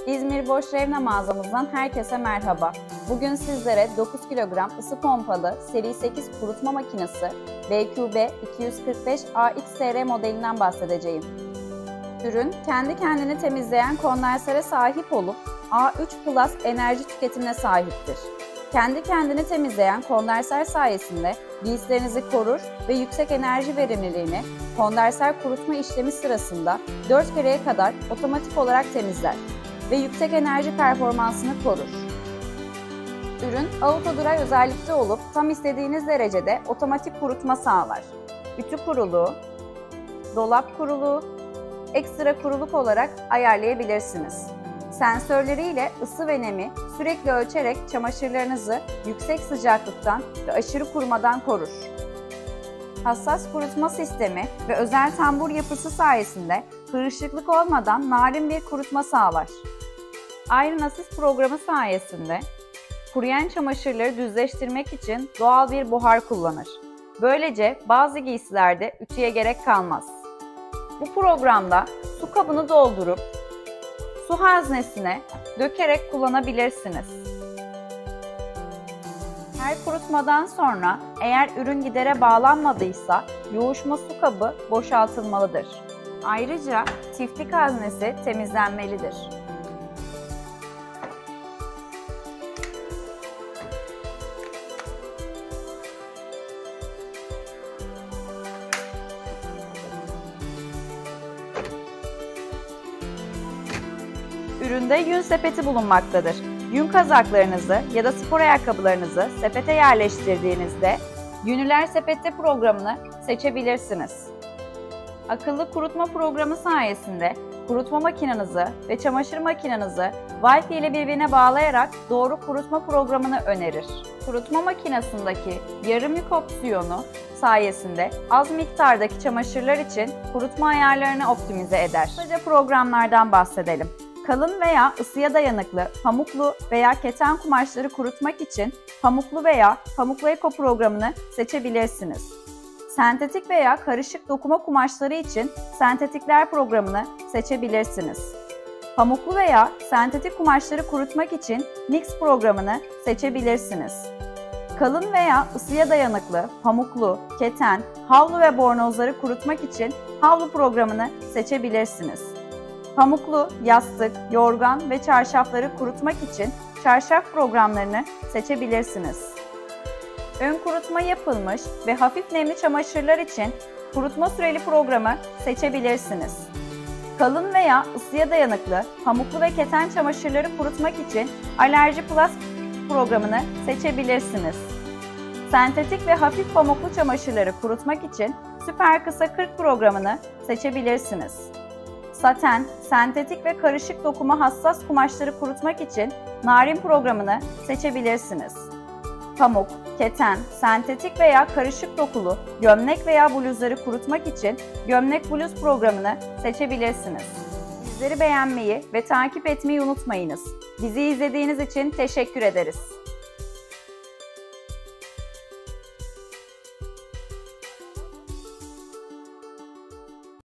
İzmir Boş Revna mağazamızdan herkese merhaba. Bugün sizlere 9 kilogram ısı pompalı seri 8 kurutma makinesi BQB 245 AXTR modelinden bahsedeceğim. Ürün kendi kendini temizleyen kondensöre sahip olup A3 Plus enerji tüketimine sahiptir. Kendi kendini temizleyen kondensör sayesinde giysilerinizi korur ve yüksek enerji verimliliğini kondensör kurutma işlemi sırasında 4 kereye kadar otomatik olarak temizler ve yüksek enerji performansını korur. Ürün auto dry özellikte olup tam istediğiniz derecede otomatik kurutma sağlar. Ütü kuruluğu, dolap kuruluğu, ekstra kuruluk olarak ayarlayabilirsiniz. Sensörleriyle ısı ve nemi sürekli ölçerek çamaşırlarınızı yüksek sıcaklıktan ve aşırı kurumadan korur. Hassas kurutma sistemi ve özel tambur yapısı sayesinde kırışıklık olmadan narin bir kurutma sağlar. Iron Assist programı sayesinde kuruyan çamaşırları düzleştirmek için doğal bir buhar kullanır. Böylece bazı giysilerde ütüye gerek kalmaz. Bu programda su kabını doldurup su haznesine dökerek kullanabilirsiniz. Her kurutmadan sonra eğer ürün gidere bağlanmadıysa yoğuşma su kabı boşaltılmalıdır. Ayrıca tiftik haznesi temizlenmelidir. Üründe yün sepeti bulunmaktadır. Yün kazaklarınızı ya da spor ayakkabılarınızı sepete yerleştirdiğinizde Yünüler Sepette programını seçebilirsiniz. Akıllı kurutma programı sayesinde kurutma makinenizi ve çamaşır makinenizi Wi-Fi ile birbirine bağlayarak doğru kurutma programını önerir. Kurutma makinesindeki yarım yük opsiyonu sayesinde az miktardaki çamaşırlar için kurutma ayarlarını optimize eder. Kısaca programlardan bahsedelim. Kalın veya ısıya dayanıklı pamuklu veya keten kumaşları kurutmak için pamuklu veya pamuklu eko programını seçebilirsiniz. Sentetik veya karışık dokuma kumaşları için sentetikler programını seçebilirsiniz. Pamuklu veya sentetik kumaşları kurutmak için mix programını seçebilirsiniz. Kalın veya ısıya dayanıklı pamuklu, keten, havlu ve bornozları kurutmak için havlu programını seçebilirsiniz. Pamuklu, yastık, yorgan ve çarşafları kurutmak için çarşaf programlarını seçebilirsiniz. Ön kurutma yapılmış ve hafif nemli çamaşırlar için kurutma süreli programı seçebilirsiniz. Kalın veya ısıya dayanıklı pamuklu ve keten çamaşırları kurutmak için Alerji Plus programını seçebilirsiniz. Sentetik ve hafif pamuklu çamaşırları kurutmak için Süper Kısa 40 programını seçebilirsiniz. Saten, sentetik ve karışık dokuma hassas kumaşları kurutmak için Narin programını seçebilirsiniz. Pamuk, keten, sentetik veya karışık dokulu gömlek veya bluzları kurutmak için Gömlek Bluz programını seçebilirsiniz. Bizleri beğenmeyi ve takip etmeyi unutmayınız. Bizi izlediğiniz için teşekkür ederiz.